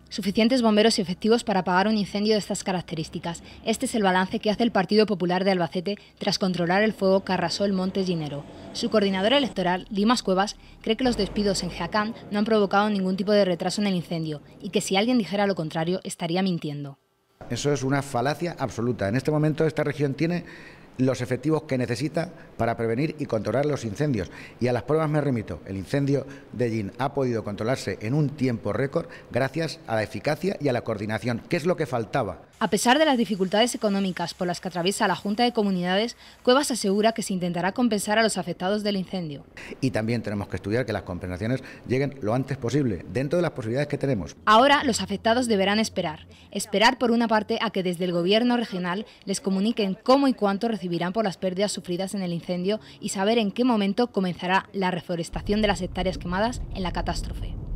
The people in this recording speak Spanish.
Suficientes bomberos y efectivos para apagar un incendio de estas características. Este es el balance que hace el Partido Popular de Albacete tras controlar el fuego que arrasó el Monte Ginero. Su coordinadora electoral, Dimas Cuevas, cree que los despidos en Jaén no han provocado ningún tipo de retraso en el incendio y que si alguien dijera lo contrario estaría mintiendo. Eso es una falacia absoluta. En este momento esta región tiene los efectivos que necesita para prevenir y controlar los incendios. Y a las pruebas me remito. El incendio de Llín ha podido controlarse en un tiempo récord gracias a la eficacia y a la coordinación, que es lo que faltaba. A pesar de las dificultades económicas por las que atraviesa la Junta de Comunidades, Cuevas asegura que se intentará compensar a los afectados del incendio. Y también tenemos que estudiar que las compensaciones lleguen lo antes posible, dentro de las posibilidades que tenemos. Ahora los afectados deberán esperar. Esperar por una parte a que desde el Gobierno regional les comuniquen cómo y cuánto recibirán por las pérdidas sufridas en el incendio y saber en qué momento comenzará la reforestación de las hectáreas quemadas en la catástrofe.